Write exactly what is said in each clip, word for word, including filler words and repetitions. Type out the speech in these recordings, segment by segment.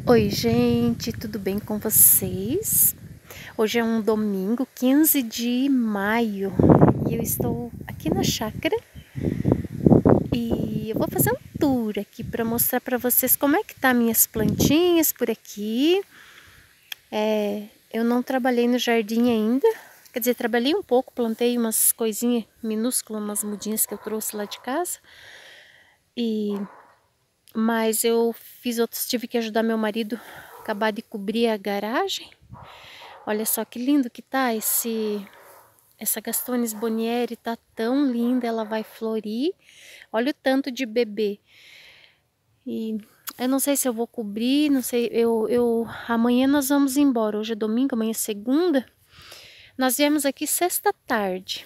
Oi, gente, tudo bem com vocês? Hoje é um domingo, quinze de maio, e eu estou aqui na chácara e eu vou fazer um tour aqui para mostrar para vocês como é que tá minhas plantinhas por aqui. É, eu não trabalhei no jardim ainda, quer dizer, trabalhei um pouco, plantei umas coisinhas minúsculas, umas mudinhas que eu trouxe lá de casa, e mas eu fiz outros, tive que ajudar meu marido a acabar de cobrir a garagem. Olha só que lindo que tá esse essa Gastones Bonnieri, tá tão linda, ela vai florir. Olha o tanto de bebê. E eu não sei se eu vou cobrir, não sei, eu eu amanhã nós vamos embora. Hoje é domingo, amanhã é segunda. Nós viemos aqui sexta tarde.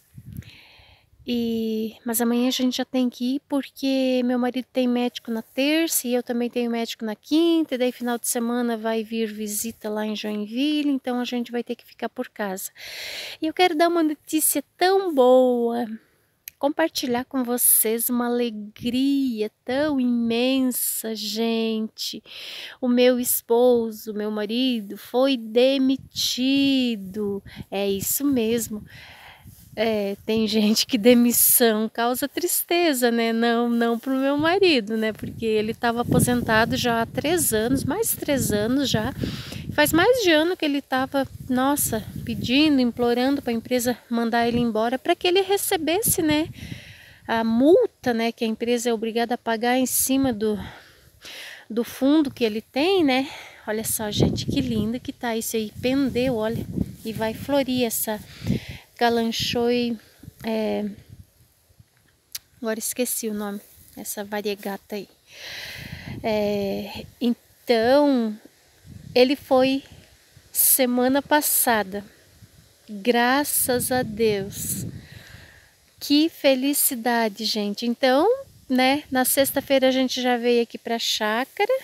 E, mas amanhã a gente já tem que ir porque meu marido tem médico na terça e eu também tenho médico na quinta, e daí final de semana vai vir visita lá em Joinville, então a gente vai ter que ficar por casa. E eu quero dar uma notícia tão boa, compartilhar com vocês uma alegria tão imensa, gente. O meu esposo, meu marido, foi demitido. É isso mesmo. É, tem gente que demissão causa tristeza, né? Não, não pro meu marido, né? Porque ele estava aposentado já há três anos, mais três anos já. Faz mais de ano que ele estava, nossa, pedindo, implorando para a empresa mandar ele embora para que ele recebesse, né? A multa, né? Que a empresa é obrigada a pagar em cima do, do fundo que ele tem, né? Olha só, gente, que lindo que tá isso aí. Pendeu, olha, e vai florir essa Kalanchoe, é, agora esqueci o nome, essa variegata aí. É, então, ele foi semana passada, graças a Deus. Que felicidade, gente. Então, né, na sexta-feira a gente já veio aqui pra chácara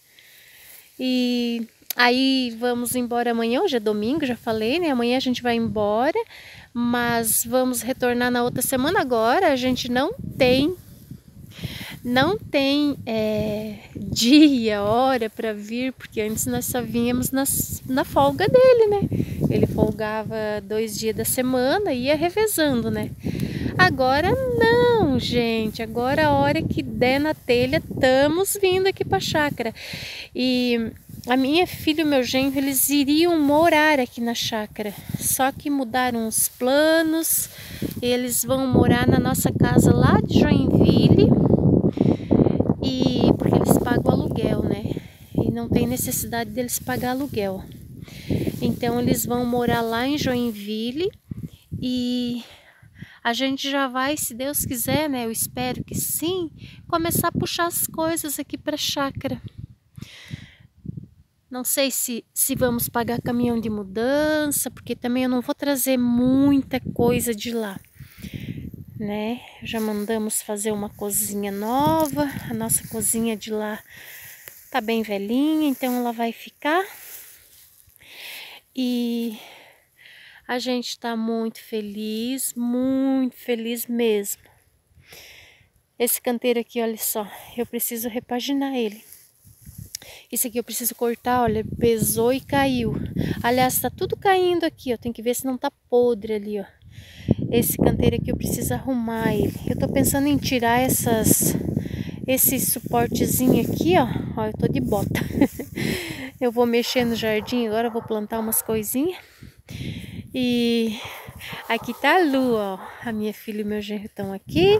e aí vamos embora amanhã, hoje é domingo, já falei, né? Amanhã a gente vai embora, mas vamos retornar na outra semana. Agora a gente não tem, não tem é, dia, hora para vir, porque antes nós só vínhamos nas, na folga dele, né? Ele folgava dois dias da semana e ia revezando, né? Agora não, gente. Agora a hora que der na telha, estamos vindo aqui para a chácara. E a minha filha e o meu genro, eles iriam morar aqui na chácara. Só que mudaram os planos. Eles vão morar na nossa casa lá de Joinville. E porque eles pagam aluguel, né? E não tem necessidade deles pagar aluguel. Então eles vão morar lá em Joinville e a gente já vai, se Deus quiser, né? Eu espero que sim, começar a puxar as coisas aqui para a chácara. Não sei se, se vamos pagar caminhão de mudança, porque também eu não vou trazer muita coisa de lá, né? Já mandamos fazer uma cozinha nova, a nossa cozinha de lá tá bem velhinha, então ela vai ficar. E a gente tá muito feliz, muito feliz mesmo. Esse canteiro aqui, olha só, eu preciso repaginar ele. Isso aqui eu preciso cortar, olha, pesou e caiu. Aliás, tá tudo caindo aqui, ó. Tem que ver se não tá podre ali, ó. Esse canteiro aqui eu preciso arrumar ele. Eu tô pensando em tirar essas, esse suportezinho aqui, ó. Ó, eu tô de bota. Eu vou mexer no jardim agora, eu vou plantar umas coisinhas. E aqui tá a Lu, ó. A minha filha e meu genro estão aqui.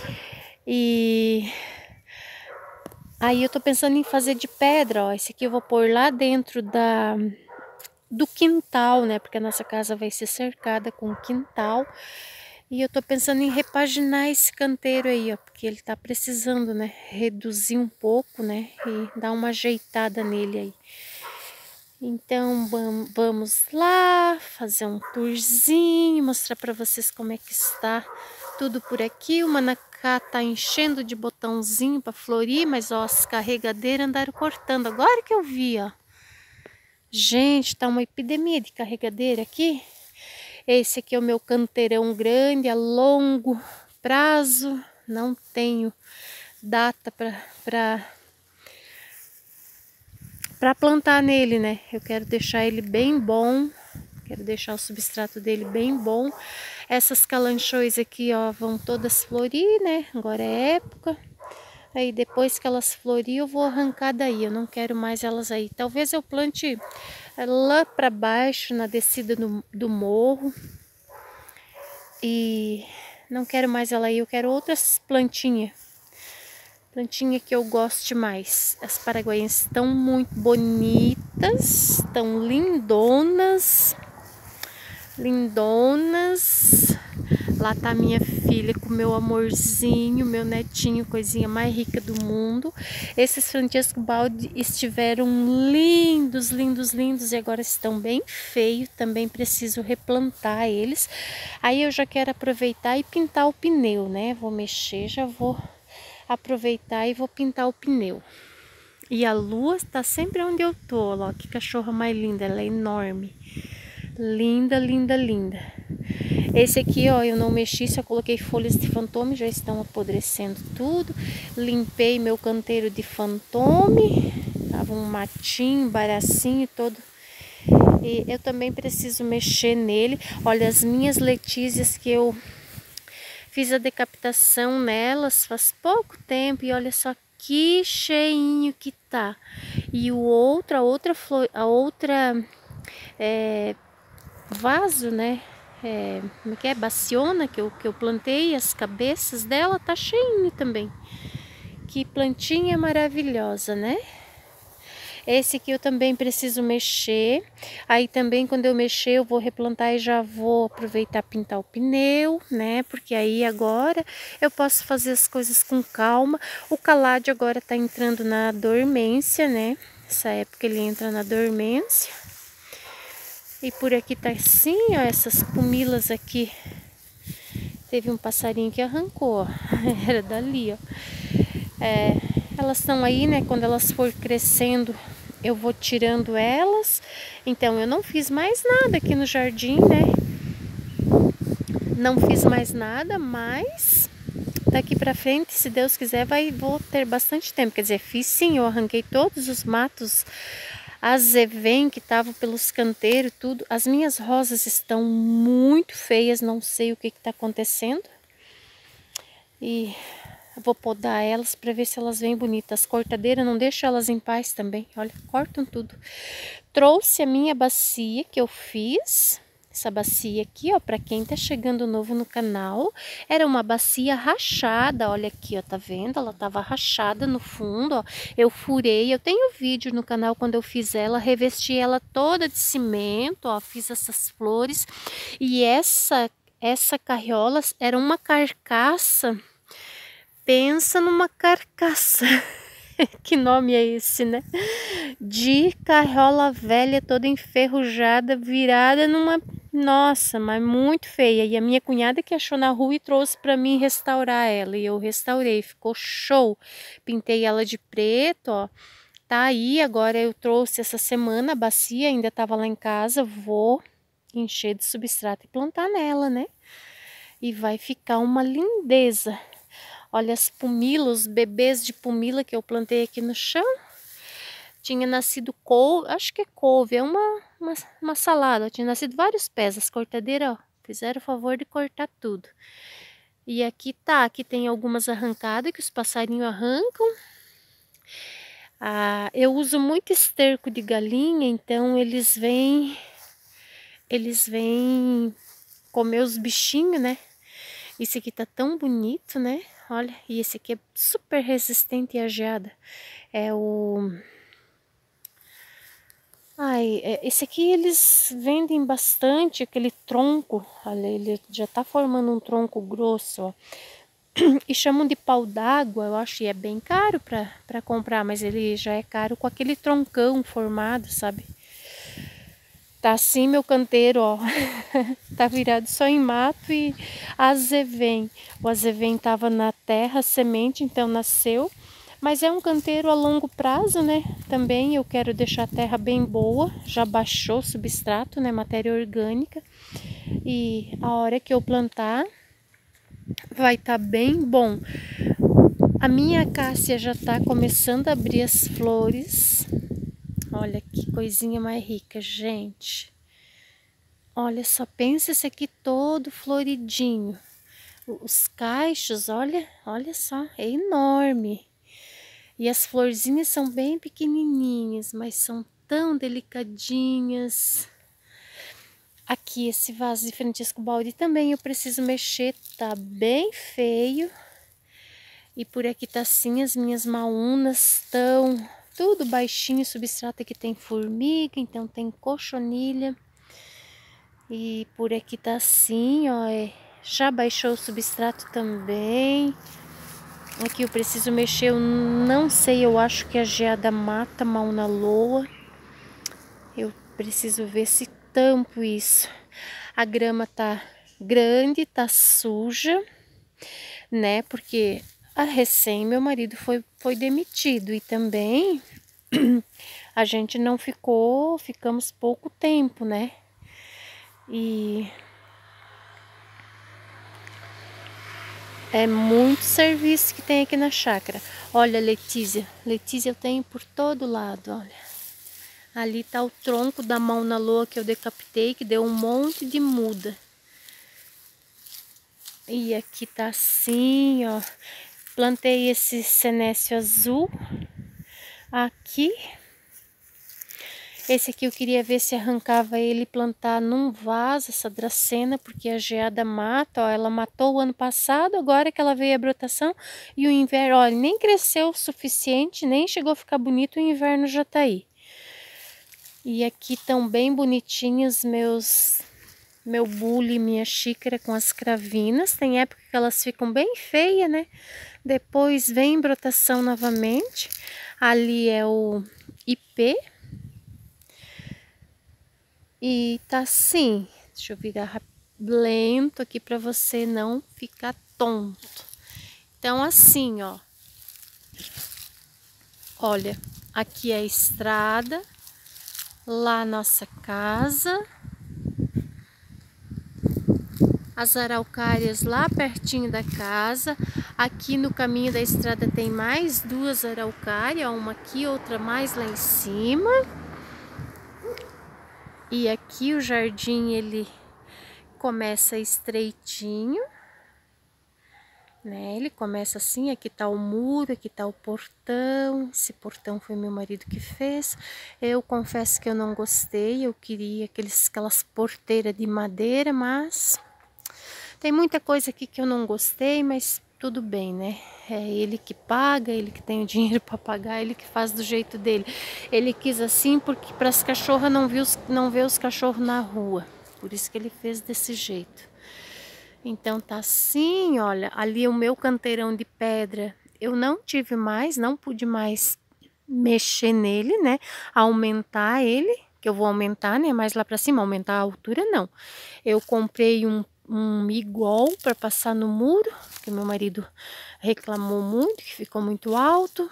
E aí eu tô pensando em fazer de pedra, ó. Esse aqui eu vou pôr lá dentro da, do quintal, né? Porque a nossa casa vai ser cercada com quintal. E eu tô pensando em repaginar esse canteiro aí, ó. Porque ele tá precisando, né? Reduzir um pouco, né? E dar uma ajeitada nele aí. Então vamos lá fazer um tourzinho, mostrar para vocês como é que está tudo por aqui. O manacá tá enchendo de botãozinho para florir, mas ó, as carregadeiras andaram cortando. Agora que eu vi, ó. Gente, tá uma epidemia de carregadeira aqui. Esse aqui é o meu canteirão grande, a longo prazo. Não tenho data para para plantar nele, né? Eu quero deixar ele bem bom, quero deixar o substrato dele bem bom. Essas calanchões aqui, ó, vão todas florir, né? Agora é época. Aí depois que elas florir, eu vou arrancar daí. Eu não quero mais elas aí. Talvez eu plante lá para baixo, na descida do, do morro. E não quero mais ela aí. Eu quero outras plantinhas. Plantinha que eu goste mais. As paraguaias estão muito bonitas. Estão lindonas. Lindonas. Lá tá minha filha com meu amorzinho, meu netinho, coisinha mais rica do mundo. Esses Francesco Baldi estiveram lindos, lindos, lindos e agora estão bem feios. Também preciso replantar eles. Aí eu já quero aproveitar e pintar o pneu, né? Vou mexer, já vou aproveitar e vou pintar o pneu. E a lua tá sempre onde eu tô, ó. Que cachorra mais linda, ela é enorme. Linda, linda, linda. Esse aqui, ó, eu não mexi, só coloquei folhas de fantôme, já estão apodrecendo tudo. Limpei meu canteiro de fantôme, tava um matinho, baracinho todo. E eu também preciso mexer nele. Olha, as minhas letícias que eu fiz a decapitação nelas faz pouco tempo e olha só que cheinho que tá. E o outro, a outra flor, a outra é, vaso, né? É, como é que é? Baciona que eu, que eu plantei, as cabeças dela tá cheinho também. Que plantinha maravilhosa, né? Esse aqui eu também preciso mexer. Aí também quando eu mexer eu vou replantar e já vou aproveitar pintar o pneu, né? Porque aí agora eu posso fazer as coisas com calma. O caládio agora tá entrando na dormência, né? Essa época ele entra na dormência. E por aqui tá assim, ó, essas pumilas aqui. Teve um passarinho que arrancou, ó. Era dali, ó. É, elas estão aí, né? Quando elas for crescendo, eu vou tirando elas. Então, eu não fiz mais nada aqui no jardim, né? Não fiz mais nada, mas daqui pra frente, se Deus quiser, vai, vou ter bastante tempo. Quer dizer, fiz sim, eu arranquei todos os matos azevém que estavam pelos canteiros, tudo. As minhas rosas estão muito feias, não sei o que está acontecendo. E vou podar elas para ver se elas vêm bonitas. As cortadeiras não deixam elas em paz também, olha, cortam tudo. Trouxe a minha bacia que eu fiz. Essa bacia aqui, ó, para quem tá chegando novo no canal, era uma bacia rachada, olha aqui, ó, tá vendo? Ela tava rachada no fundo, ó. Eu furei, eu tenho vídeo no canal quando eu fiz ela, revesti ela toda de cimento, ó, fiz essas flores. E essa essa carriola era uma carcaça. Pensa numa carcaça. Que nome é esse, né? De carriola velha, toda enferrujada, virada numa... Nossa, mas muito feia. E a minha cunhada que achou na rua e trouxe para mim restaurar ela. E eu restaurei, ficou show. Pintei ela de preto, ó. Tá aí, agora eu trouxe essa semana a bacia, ainda tava lá em casa. Vou encher de substrato e plantar nela, né? E vai ficar uma lindeza. Olha as pumilas, os bebês de pumila que eu plantei aqui no chão. Tinha nascido couve, acho que é couve, é uma, uma, uma salada. Tinha nascido vários pés, as cortadeiras, ó, fizeram o favor de cortar tudo. E aqui tá, aqui tem algumas arrancadas que os passarinhos arrancam. Ah, eu uso muito esterco de galinha, então eles vêm, eles vêm comer os bichinhos, né? Esse aqui tá tão bonito, né? Olha, e esse aqui é super resistente à geada. É o... Ai, esse aqui eles vendem bastante, aquele tronco. Olha, ele já tá formando um tronco grosso, ó. E chamam de pau d'água, eu acho que é bem caro pra, pra comprar, mas ele já é caro com aquele troncão formado, sabe? Tá assim meu canteiro, ó. Tá virado só em mato e azevém. O azevém tava na terra, semente, então nasceu. Mas é um canteiro a longo prazo, né? Também eu quero deixar a terra bem boa. Já baixou o substrato, né? Matéria orgânica. E a hora que eu plantar, vai estar bem bom. A minha acácia já tá começando a abrir as flores. Olha que coisinha mais rica, gente. Olha só, pensa esse aqui todo floridinho. Os cachos, olha, olha só, é enorme. E as florzinhas são bem pequenininhas, mas são tão delicadinhas. Aqui esse vaso de Francisco Baldi também eu preciso mexer, tá bem feio. E por aqui tá assim, as minhas maunas estão tudo baixinho, substrato aqui tem formiga, então tem cochonilha. E por aqui tá assim, ó, é, já baixou o substrato também. Aqui eu preciso mexer, eu não sei, eu acho que a geada mata mauna loa. Eu preciso ver se tampo isso. A grama tá grande, tá suja, né? Porque a recém meu marido foi, foi demitido e também a gente não ficou, ficamos pouco tempo, né? E é muito serviço que tem aqui na chácara. Olha, Letícia, Letícia eu tenho por todo lado, olha. Ali tá o tronco da mauna loa que eu decapitei, que deu um monte de muda. E aqui tá assim, ó. Plantei esse senécio azul aqui. Esse aqui eu queria ver se arrancava ele e plantar num vaso, essa dracena, porque a geada mata, ó. Ela matou o ano passado, agora que ela veio a brotação. E o inverno, olha, nem cresceu o suficiente, nem chegou a ficar bonito, o inverno já tá aí. E aqui estão bem bonitinhos meus, meu bule e minha xícara com as cravinas. Tem época que elas ficam bem feias, né? Depois vem brotação novamente. Ali é o ipê. E tá assim. Deixa eu virar lento aqui para você não ficar tonto. Então assim, ó. Olha, aqui é a estrada. Lá nossa casa, as araucárias lá pertinho da casa. Aqui no caminho da estrada tem mais duas araucárias, uma aqui, outra mais lá em cima. E aqui o jardim ele começa estreitinho, né? Ele começa assim, aqui tá o muro, aqui tá o portão. Esse portão foi meu marido que fez. Eu confesso que eu não gostei, eu queria aqueles, aquelas porteiras de madeira, mas tem muita coisa aqui que eu não gostei, mas tudo bem, né? É ele que paga, ele que tem o dinheiro para pagar, ele que faz do jeito dele. Ele quis assim porque para as cachorras não, viu, não ver os cachorros na rua, por isso que ele fez desse jeito. Então tá assim, olha, ali o meu canteirão de pedra, eu não tive mais, não pude mais mexer nele, né? Aumentar ele, que eu vou aumentar, né? Mais lá pra cima, aumentar a altura não. Eu comprei um, um migol para passar no muro, que meu marido reclamou muito, que ficou muito alto.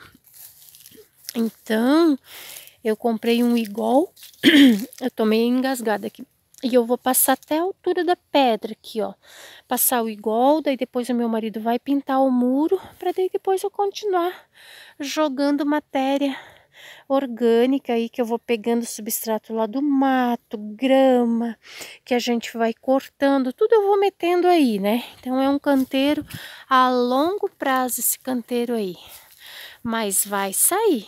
Então, eu comprei um igol, eu tô meio engasgada aqui. E eu vou passar até a altura da pedra aqui, ó. Passar o igol, daí depois o meu marido vai pintar o muro, para daí depois eu continuar jogando matéria orgânica aí, que eu vou pegando substrato lá do mato, grama, que a gente vai cortando, tudo eu vou metendo aí, né? Então é um canteiro a longo prazo esse canteiro aí. Mas vai sair.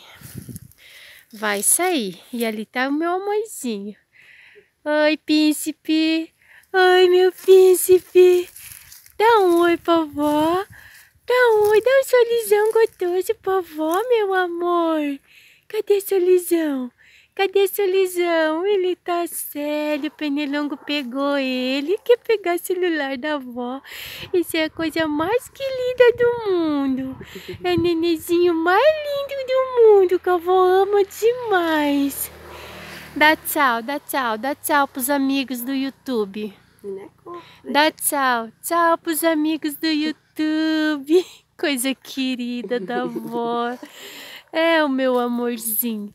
Vai sair. E ali tá o meu amorzinho. Oi, príncipe. Oi, meu príncipe. Dá um oi pra vó. Dá um oi, dá um sorrisão gostoso pra vó, meu amor. Cadê sorrisão? Cadê sorrisão? Ele tá sério, o Pernilongo pegou ele. Quer pegar o celular da avó. Isso é a coisa mais querida do mundo. É o nenenzinho mais lindo do mundo, que a avó ama demais. Dá tchau, dá tchau, dá tchau pros amigos do YouTube. Dá tchau, tchau pros amigos do YouTube. Coisa querida da avó. É o meu amorzinho.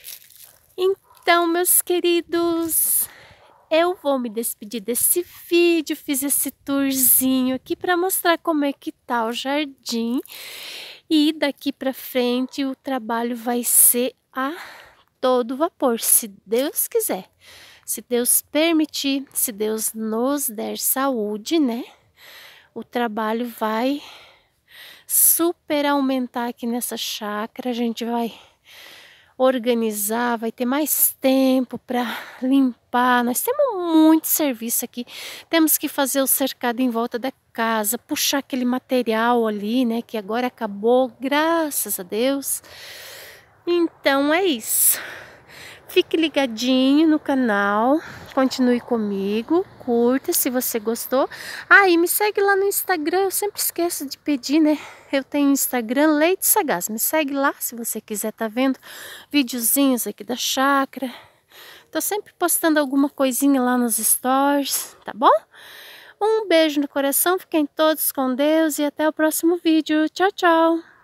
Então, meus queridos, eu vou me despedir desse vídeo. Fiz esse tourzinho aqui para mostrar como é que tá o jardim. E daqui para frente o trabalho vai ser a todo vapor, se Deus quiser. Se Deus permitir, se Deus nos der saúde, né? O trabalho vai super aumentar aqui nessa chácara. A gente vai organizar, vai ter mais tempo para limpar. Nós temos muito serviço aqui. Temos que fazer o cercado em volta da casa, puxar aquele material ali, né, que agora acabou, graças a Deus. Então é isso. Fique ligadinho no canal, continue comigo, curta se você gostou. Ah, e me segue lá no Instagram, eu sempre esqueço de pedir, né? Eu tenho Instagram Leite Sagaz, me segue lá se você quiser tá vendo videozinhos aqui da chácara. Tô sempre postando alguma coisinha lá nos stories, tá bom? Um beijo no coração, fiquem todos com Deus e até o próximo vídeo. Tchau, tchau!